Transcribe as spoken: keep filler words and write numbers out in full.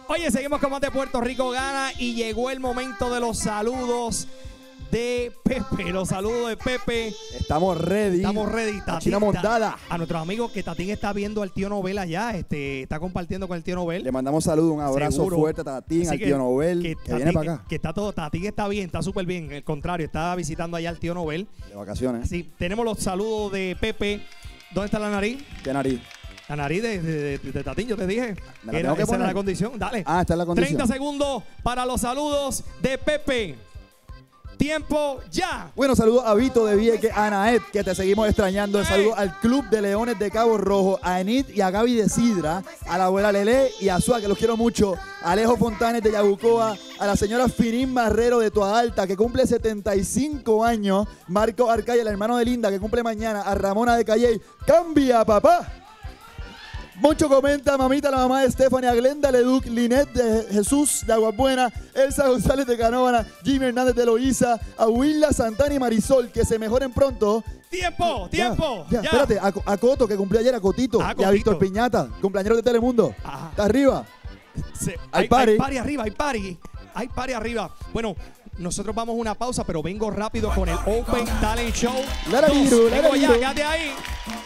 Oye, seguimos con más de Puerto Rico Gana y llegó el momento de los saludos de Pepe. Los saludos de Pepe. Estamos ready. Estamos ready. Tatín, China montada. A nuestros amigos que Tatín está viendo al tío Nobel allá. Este, está compartiendo con el tío Nobel. Le mandamos saludos, un abrazo Seguro. fuerte a Tatín, Así al que, tío Nobel, que, que, que Tatín, viene para acá. Que, que está todo, Tatín está bien, está súper bien. Al contrario, está visitando allá al tío Nobel. De vacaciones. Sí, tenemos los saludos de Pepe. ¿Dónde está la nariz? ¿Qué nariz? La nariz de, de, de, de Tatín, yo te dije. ¿Me la Era, tengo que esa poner? era la condición. Dale. Ah, está en la condición. treinta segundos para los saludos de Pepe. Tiempo ya. Bueno, saludos a Vito de Vieques, a Anaet, que te seguimos extrañando. Saludos al Club de Leones de Cabo Rojo, a Enid y a Gaby de Sidra, a la abuela Lele y a Sua, que los quiero mucho, a Alejo Fontanes de Yabucoa, a la señora Finín Marrero de Toa Alta, que cumple setenta y cinco años, Marco Arcaya, el hermano de Linda, que cumple mañana, a Ramona de Calley. ¡Cambia, papá! Mucho comenta, mamita, la mamá de Stephanie, a Glenda Leduc, Linet de Jesús de Aguabuena, Elsa González de Canóvana, Jimmy Hernández de Loíza, a Willa Santana y Marisol, que se mejoren pronto. Tiempo, Ya, tiempo. Ya, ya. espérate, a, a Coto, que cumplió ayer, a Cotito, Ah, y a Cotito. Víctor Piñata, cumpleañero de Telemundo. Ajá. Está arriba. Se- Hay hay, party. hay party arriba, hay party. Hay party arriba. Bueno, nosotros vamos a una pausa, pero vengo rápido con el Open Talent Show. Let it dos. be, let Vengo it ya, be. quédate ahí.